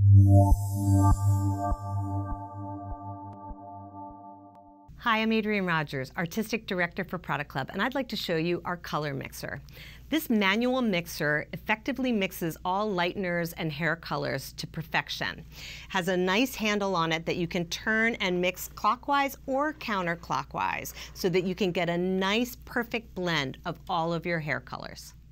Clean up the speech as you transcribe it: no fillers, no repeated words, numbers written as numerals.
Hi, I'm Adrienne Rogers, Artistic Director for Product Club, and I'd like to show you our color mixer. This manual mixer effectively mixes all lighteners and hair colors to perfection. Has a nice handle on it that you can turn and mix clockwise or counterclockwise so that you can get a nice, perfect blend of all of your hair colors.